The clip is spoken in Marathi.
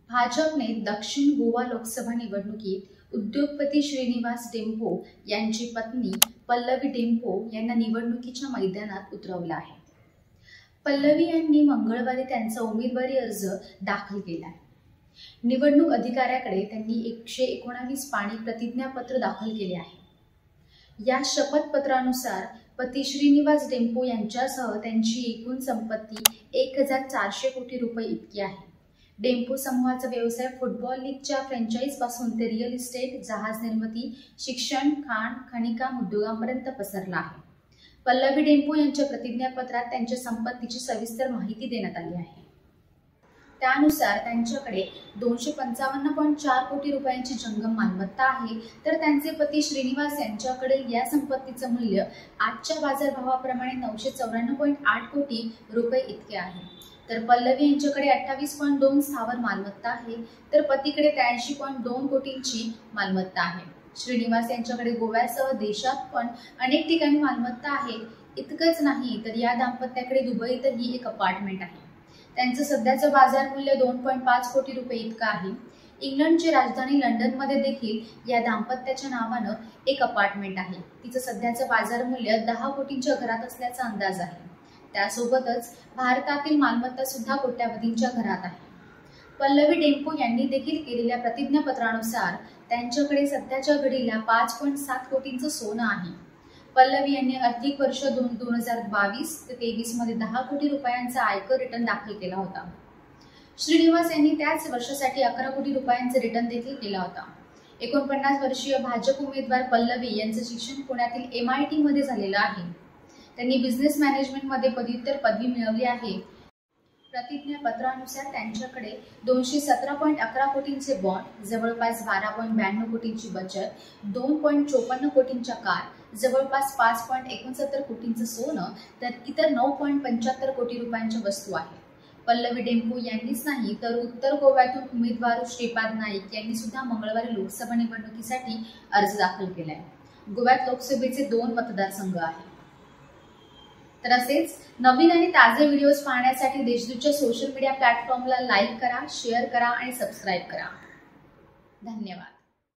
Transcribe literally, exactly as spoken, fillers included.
भाजपने दक्षिण गोवा लोकसभा निवडणुकीत उद्योगपती श्रीनिवास डेंपो यांची पत्नी पल्लवी डेंपो यांना निवडणुकीच्या मैदानात उतरवलं आहे। पल्लवी यांनी मंगळवारी त्यांचा उमेदवारी अर्ज दाखल केला आहे। निवडणूक अधिकाऱ्याकडे त्यांनी एकशे एकोणावीस पानी प्रतिज्ञापत्र दाखल केले आहे। या शपथपत्रानुसार पती श्रीनिवास डेंपो यांच्यासह त्यांची एकूण संपत्ती एक हजार चारशे कोटी रुपये इतकी आहे। डेंपो समूहाचा व्यवसाय फुटबॉल लीगच्या फ्रँचाइज पासून ते रिअल इस्टेट, जहाज निर्मिती, शिक्षण, खाण, खनिकाम उद्योगांपर्यंत पसरला आहे। पल्लवी डेंपो यांच्या प्रतिज्ञापत्रात त्यांच्या संपत्तीची सविस्तर माहिती देण्यात आली आहे। त्यानुसार त्यांच्याकडे दोनशे पंचावन्न पॉइंट चार कोटी रुपयांची जंगम मालमत्ता आहे, तर त्यांचे पती श्रीनिवास यांच्याकडे या संपत्तीचं मूल्य आजच्या बाजारभावाप्रमाणे नऊशे चौऱ्याण्णव पॉइंट आठ कोटी रुपये इतके आहे। तर पल्लवी यांच्याकडे अठ्ठावीस पॉइंट दोन स्थावर मालमत्ता आहे, तर पतीकडे त्र्याऐंशी पॉइंट दोन कोटींची मालमत्ता आहे। श्रीनिवास यांच्याकडे गोव्यासह देशात पण अनेक ठिकाणी मालमत्ता आहे। इतकंच नाही तर या दाम्पत्याकडे दुबईतही एक अपार्टमेंट आहे। त्यांचं सध्याचं बाजार मूल्य दोन पॉइंट पाच कोटी रुपये इतकं आहे। इंग्लंडची राजधानी लंडनमध्ये देखील या दाम्पत्याच्या नावानं एक अपार्टमेंट आहे। तिचं सध्याचं बाजार मूल्य दहा कोटींच्या घरात असल्याचा अंदाज आहे। त्यासोबतच भारतातील मालमत्ता सुद्धा कोट्यावधींच्या घरात आहे। पल्लवी डेंपो यांनी देखील केलेल्या प्रतिज्ञापत्रानुसार त्यांच्याकडे सध्याच्या घडीला पाच पॉइंट सात कोटींचं सोनं आहे। पल्लवी यांनी आर्थिक वर्ष दोन दोन हजार बावीस ते तेवीस मध्ये दहा कोटी रुपयांचा आयकर रिटर्न दाखल केला होता। श्रीनिवास यांनी त्याच वर्षासाठी अकरा कोटी रुपयांचा रिटर्न देखील केला होता। एकोणपन्नास वर्षीय भाजप उमेदवार पल्लवी यांचं शिक्षण पुण्यातील एम आय टी मध्ये झालेलं आहे। त्यांनी बिझनेस मॅनेजमेंट मध्ये पदव्युत्तर पदवी मिळवली आहे। प्रतिज्ञापत्रानुसार त्यांच्याकडे दोनशे सतरा पॉइंट अकरा कोटींचे बॉन्ड, जवळपास बारा पॉइंट ब्याण्णव कोटींची बचत, दोन पॉइंट चोपन्न कोटींच्या कार, जवळपास पाच पॉइंट एकोणसत्तर कोटींचं सोनं, तर इतर नऊ पॉइंट पंच्याहत्तर कोटी रुपयांच्या वस्तू आहेत। पल्लवी डेंपो यांनीच नाही तर उत्तर गोव्यातून उमेदवार श्रीपाद नाईक यांनी सुद्धा मंगळवारी लोकसभा निवडणुकीसाठी अर्ज दाखल केलाय। गोव्यात लोकसभेचे दोन मतदारसंघ आहेत। तर असेच नवीन आणि ताजे व्हिडिओज पाहण्यासाठी देशदूतच्या सोशल मीडिया प्लॅटफॉर्मला लाईक करा, शेअर करा आणि सबस्क्राईब करा। धन्यवाद।